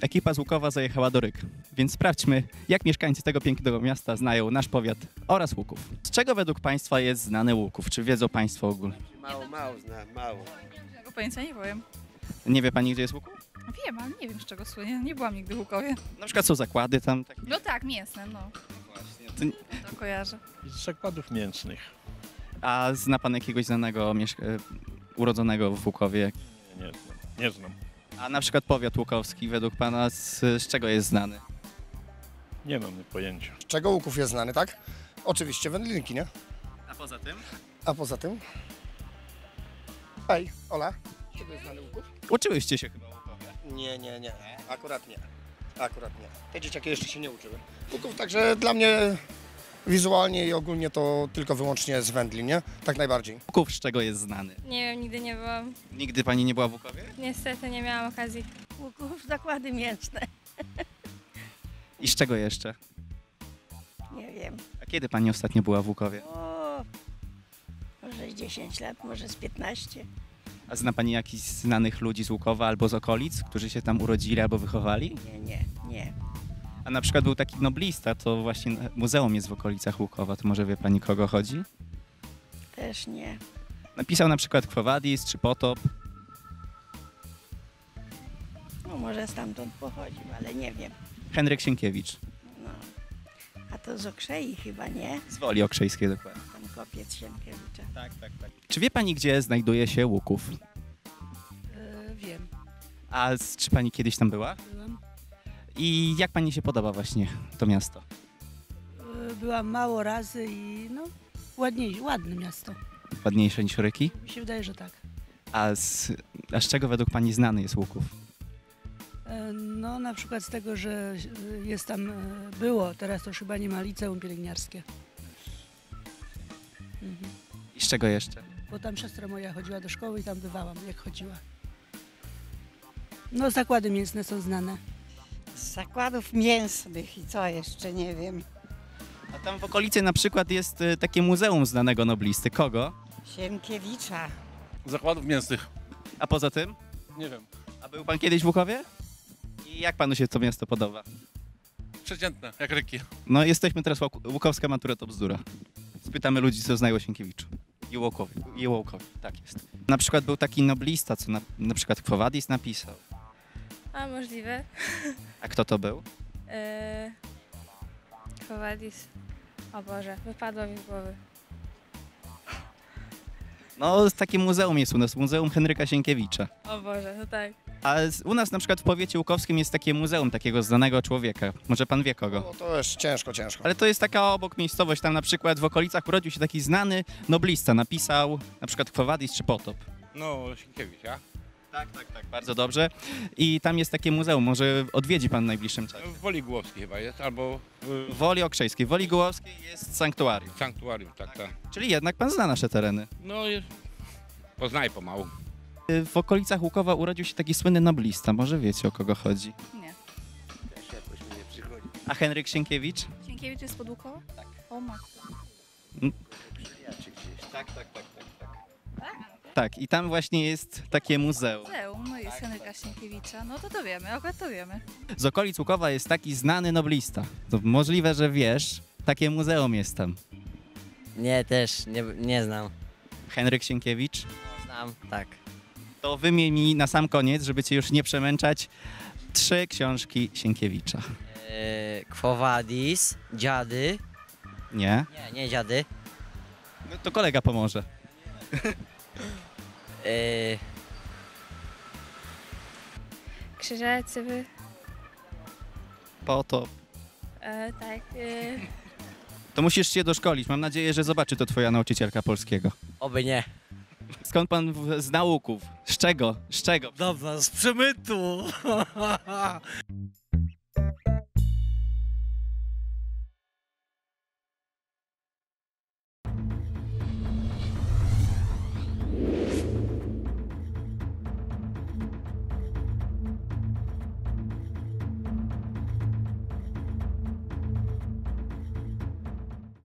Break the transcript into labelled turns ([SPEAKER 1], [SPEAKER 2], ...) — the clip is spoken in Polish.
[SPEAKER 1] Ekipa z Łukowa zajechała do Ryk, więc sprawdźmy, jak mieszkańcy tego pięknego miasta znają nasz powiat oraz Łuków. Z czego według Państwa jest znany Łuków? Czy wiedzą Państwo ogólnie?
[SPEAKER 2] Mało znam, mało.
[SPEAKER 3] Tego pojęcia nie powiem.
[SPEAKER 1] Nie wie Pani, gdzie jest Łuków?
[SPEAKER 3] Wiem, ale nie wiem, z czego słynie. Nie byłam nigdy w Łukowie.
[SPEAKER 1] Na przykład są zakłady tam. Takie.
[SPEAKER 3] No tak, mięsne, no.
[SPEAKER 1] Właśnie.
[SPEAKER 3] To kojarzę.
[SPEAKER 4] Z zakładów mięsnych.
[SPEAKER 1] A zna Pan jakiegoś znanego urodzonego w Łukowie?
[SPEAKER 4] Nie znam.
[SPEAKER 1] A na przykład powiat łukowski według Pana z czego jest znany?
[SPEAKER 4] Nie mam pojęcia.
[SPEAKER 5] Z czego Łuków jest znany, tak? Oczywiście wędlinki, nie?
[SPEAKER 1] A poza tym?
[SPEAKER 5] A poza tym? Hej, Ola, z czego jest znany Łuków?
[SPEAKER 1] Uczyłyście się chyba w Łukowie.
[SPEAKER 5] Nie. Akurat nie. Akurat nie. Te dzieciaki jeszcze się nie uczyły. Łuków także dla mnie wizualnie i ogólnie to tylko wyłącznie z wędlin, nie? Tak najbardziej.
[SPEAKER 1] Łuków z czego jest znany?
[SPEAKER 6] Nie wiem, nigdy nie byłam.
[SPEAKER 1] Nigdy Pani nie była w Łukowie?
[SPEAKER 6] Niestety nie miałam okazji.
[SPEAKER 7] Łuków, zakłady mięsne.
[SPEAKER 1] I z czego jeszcze?
[SPEAKER 7] Nie wiem.
[SPEAKER 1] A kiedy Pani ostatnio była w Łukowie?
[SPEAKER 7] O, może z 10 lat, może z 15.
[SPEAKER 1] A zna Pani jakichś znanych ludzi z Łukowa albo z okolic, którzy się tam urodzili albo wychowali?
[SPEAKER 7] Nie.
[SPEAKER 1] A na przykład był taki noblista, to właśnie muzeum jest w okolicach Łukowa, to może wie Pani, kogo chodzi?
[SPEAKER 7] Też nie.
[SPEAKER 1] Napisał na przykład Quo Vadis czy Potop.
[SPEAKER 7] No może stamtąd pochodził, ale nie wiem.
[SPEAKER 1] Henryk Sienkiewicz.
[SPEAKER 7] No. A to z Okrzei chyba, nie?
[SPEAKER 1] Z Woli Okrzejskiej dokładnie.
[SPEAKER 7] Tam kopiec Sienkiewicza.
[SPEAKER 1] Tak. Czy wie Pani, gdzie znajduje się Łuków?
[SPEAKER 8] Wiem,
[SPEAKER 1] Czy Pani kiedyś tam była?
[SPEAKER 8] byłam.
[SPEAKER 1] I jak Pani się podoba właśnie to miasto?
[SPEAKER 8] Byłam mało razy i no, ładne miasto.
[SPEAKER 1] Ładniejsze niż Ryki?
[SPEAKER 8] Mi się wydaje, że tak.
[SPEAKER 1] A z czego według Pani znany jest Łuków?
[SPEAKER 8] No na przykład z tego, że jest tam, było, teraz to już chyba nie ma, liceum pielęgniarskie. Mhm.
[SPEAKER 1] I z czego jeszcze?
[SPEAKER 8] Bo tam siostra moja chodziła do szkoły i tam bywałam, jak chodziła. No zakłady mięsne są znane.
[SPEAKER 9] Z zakładów mięsnych i co jeszcze, nie wiem.
[SPEAKER 1] A tam w okolicy na przykład jest takie muzeum znanego noblisty. Kogo?
[SPEAKER 9] Sienkiewicza.
[SPEAKER 4] Zakładów mięsnych.
[SPEAKER 1] A poza tym?
[SPEAKER 4] Nie wiem.
[SPEAKER 1] A był Pan kiedyś w Łukowie? I jak Panu się to miasto podoba?
[SPEAKER 4] Przeciętne, jak Ryki.
[SPEAKER 1] No jesteśmy teraz Łukowska matura to bzdura. Spytamy ludzi, co znają o Sienkiewiczu. I Łukowi, tak jest. Na przykład był taki noblista, co na przykład Quo Vadis napisał.
[SPEAKER 6] A możliwe.
[SPEAKER 1] A kto to był?
[SPEAKER 6] Quo Vadis. O Boże, wypadło mi z głowy.
[SPEAKER 1] No takie muzeum jest u nas, Muzeum Henryka Sienkiewicza.
[SPEAKER 6] O Boże, no tak.
[SPEAKER 1] A u nas na przykład w powiecie łukowskim jest takie muzeum takiego znanego człowieka. Może Pan wie kogo?
[SPEAKER 5] No to jest ciężko.
[SPEAKER 1] Ale to jest taka obok miejscowość, tam na przykład w okolicach urodził się taki znany noblista, napisał na przykład Quo Vadis czy Potop.
[SPEAKER 4] No, Sienkiewicz, ja?
[SPEAKER 1] Tak, bardzo dobrze. I tam jest takie muzeum, może odwiedzi Pan w najbliższym czasie.
[SPEAKER 4] W Woli Głowskiej chyba jest, albo
[SPEAKER 1] W Woli Okrzejskiej. W Woli Głowskiej jest sanktuarium.
[SPEAKER 4] w Sanktuarium, tak.
[SPEAKER 1] Czyli jednak Pan zna nasze tereny.
[SPEAKER 4] No, poznaję pomału.
[SPEAKER 1] W okolicach Łukowa urodził się taki słynny noblista, może wiecie, o kogo chodzi.
[SPEAKER 3] Nie.
[SPEAKER 2] Też jakoś mi nie przychodzi.
[SPEAKER 1] A Henryk Sienkiewicz?
[SPEAKER 3] Sienkiewicz jest pod Łukowa?
[SPEAKER 1] Tak.
[SPEAKER 3] O matko.
[SPEAKER 2] Przyjaciół gdzieś.
[SPEAKER 1] Tak. Tak, i tam właśnie jest takie muzeum.
[SPEAKER 3] Muzeum, no jest Henryka Sienkiewicza. No to wiemy, akurat to wiemy.
[SPEAKER 1] Z okolic Łukowa jest taki znany noblista. To możliwe, że wiesz, takie muzeum jest tam.
[SPEAKER 10] Nie, też nie znam.
[SPEAKER 1] Henryk Sienkiewicz?
[SPEAKER 10] Znam, tak.
[SPEAKER 1] To wymień mi na sam koniec, żeby cię już nie przemęczać, 3 książki Sienkiewicza.
[SPEAKER 10] Quo Vadis, Dziady.
[SPEAKER 1] Nie?
[SPEAKER 10] Nie Dziady.
[SPEAKER 1] No to kolega pomoże.
[SPEAKER 6] Krzyżacy,
[SPEAKER 1] Potop.
[SPEAKER 6] tak.
[SPEAKER 1] To musisz się doszkolić. Mam nadzieję, że zobaczy to twoja nauczycielka polskiego.
[SPEAKER 10] Oby nie.
[SPEAKER 1] Skąd pan zna Łuków? Z czego?
[SPEAKER 11] Dobra, z przemytu.